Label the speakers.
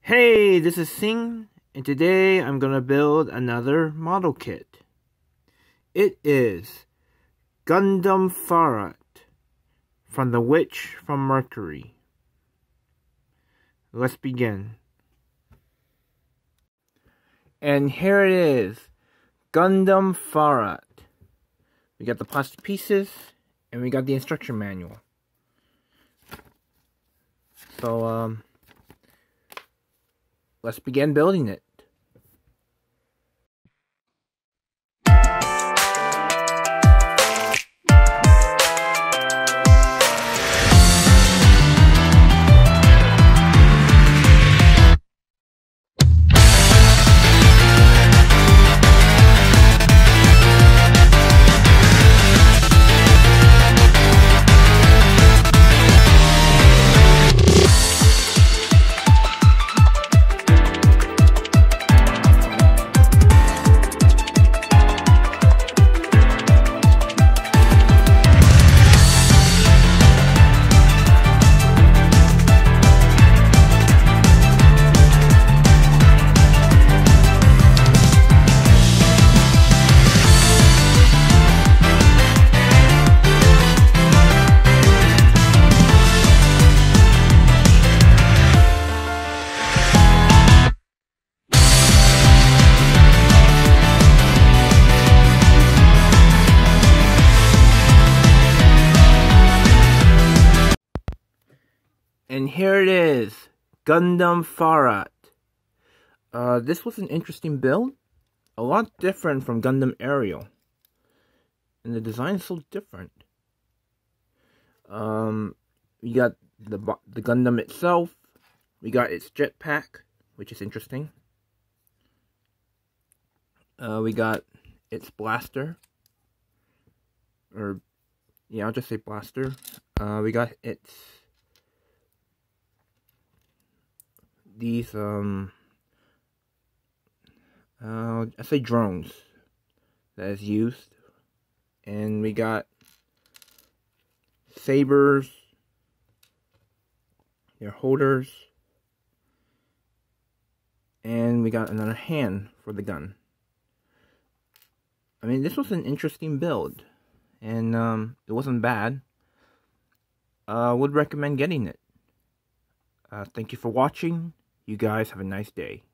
Speaker 1: Hey, this is Sing, and today I'm gonna build another model kit. It is Gundam Farad from The Witch from Mercury. Let's begin. And here it is, Gundam Farad. We got the plastic pieces, and we got the instruction manual. So, let's begin building it. And here it is, Gundam Farad. This was an interesting build. A lot different from Gundam Aerial. And the design is so different. We got the Gundam itself. We got its jetpack, which is interesting. We got its blaster. I'll just say blaster. We got its I say drones that is used, and we got sabers, their holders, and we got another hand for the gun. I mean, this was an interesting build, and it wasn't bad. Would recommend getting it. Thank you for watching. You guys have a nice day.